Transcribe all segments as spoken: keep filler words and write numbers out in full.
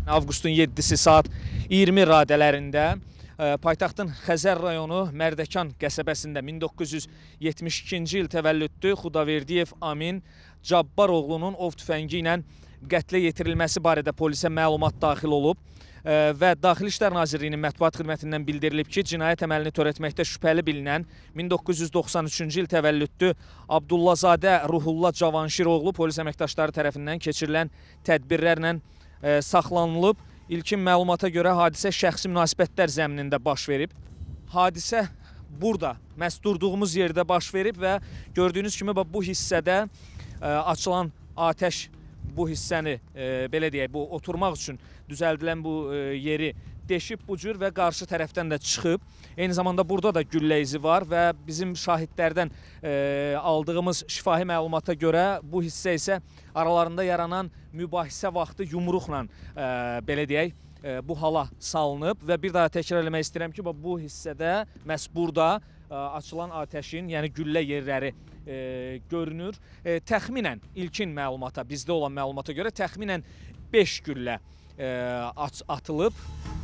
Avqustun yeddisi saat iyirmi radələrində paytaxtın Xəzər rayonu Mərdəkan qəsəbəsində min doqquz yüz yetmiş ikinci il təvəllüdlü Xudaverdiyev Amin Cabbaroğlunun ov tüfəngi ilə qətlə yetirilməsi barədə polisə məlumat daxil olub və Daxili İşlər Nazirliyinin mətbuat xidmətindən bildirilib ki, cinayət əməlini törətməkdə şübhəli bilinən min doqquz yüz doxsan üçüncü il təvəllüdlü Abdullazadə Ruhullah Cavanşiroğlu polis əməkdaşları tərəfindən keçirilən tədbirlərlə saxlanılıb. İlkin məlumata görə hadisə şəxsi münasibətlər zəminində baş verib. Hadisə burada, məhz durduğumuz yerdə baş verib və gördüyünüz kimi bu hissədə açılan atəş bu hissəni, belə deyək, bu oturmaq üçün düzəldilən bu yeri deşib bu cür və qarşı tərəfdən də çıxıb. Eyni zamanda burada da güllə izi var və bizim şahidlərdən aldığımız şifahi məlumata görə bu hissə isə aralarında yaranan mübahisə vaxtı yumruqla, belə deyək, bu hala salınıb və bir daha təkrar eləmək istəyirəm ki, bu hissədə məhz burada açılan atəşin, yəni güllə yerləri görünür. Təxminən ilkin məlumata, bizdə olan məlumata görə təxminən beş güllə atılıb.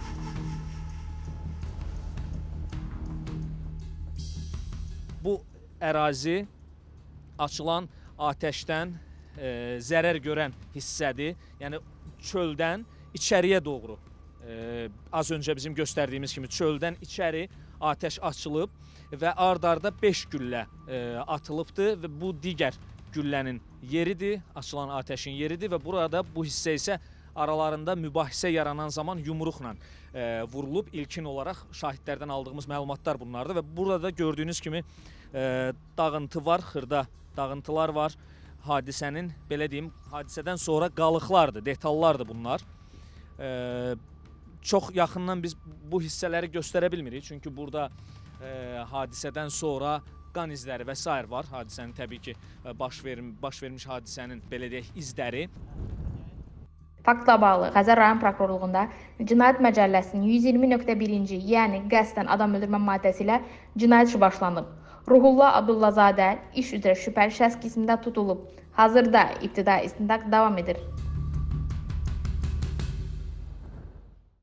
Bu ərazi açılan atəşdən zərər görən hissədir. Yəni çöldən içəriyə doğru, az öncə bizim göstərdiyimiz kimi çöldən içəri atəş açılıb və ard-arda beş güllə atılıbdır və bu digər güllənin yeridir, açılan atəşin yeridir və burada bu hissə isə aralarında mübahisə yaranan zaman yumruqla vurulub. İlkin olaraq şahidlərdən aldığımız məlumatlar bunlardır və burada gördüyünüz kimi dağıntı var, xırda dağıntılar var. Hadisənin, belə deyim, hadisədən sonra qalıqlardır, detallardır bunlar. Çox yaxından biz bu hissələri göstərə bilmirik, çünki burada hadisədən sonra qan izləri və s. var. Hadisənin təbii ki, baş vermiş hadisənin, belə deyək, izləri. Faktla bağlı Xəzər rayon prokurorluğunda Cinayət Məcəlləsinin yüz iyirmi nöqtə birinci, yəni qəsdən adam öldürmə maddəsi ilə cinayət işi başlanıb. Ruhullah Abdullazadə iş üzrə şübhəli şəxs qismində tutulub. Hazırda ibtidai istintaq davam edir.